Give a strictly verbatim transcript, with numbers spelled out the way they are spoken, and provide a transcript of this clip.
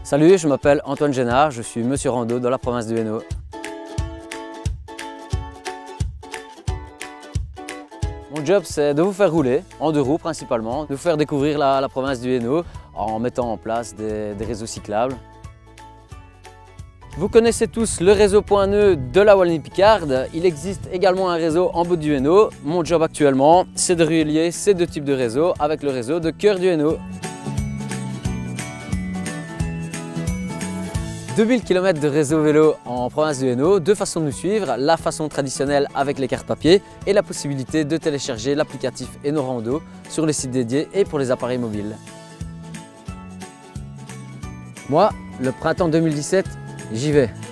Salut, je m'appelle Antoine Génard, je suis monsieur rando dans la province du Hainaut. Mon job, c'est de vous faire rouler, en deux roues principalement, de vous faire découvrir la, la province du Hainaut en mettant en place des, des réseaux cyclables. Vous connaissez tous le réseau Point Nœud de la Wallonie-Picarde. Il existe également un réseau en Baudes du Hainaut. Mon job actuellement, c'est de relier ces deux types de réseaux avec le réseau de Cœur du Hainaut. deux mille kilomètres de réseau vélo en province du Hainaut, deux façons de nous suivre, la façon traditionnelle avec les cartes papier et la possibilité de télécharger l'applicatif Hainaut sur les sites dédiés et pour les appareils mobiles. Moi, le printemps deux mille dix-sept, j'y vais.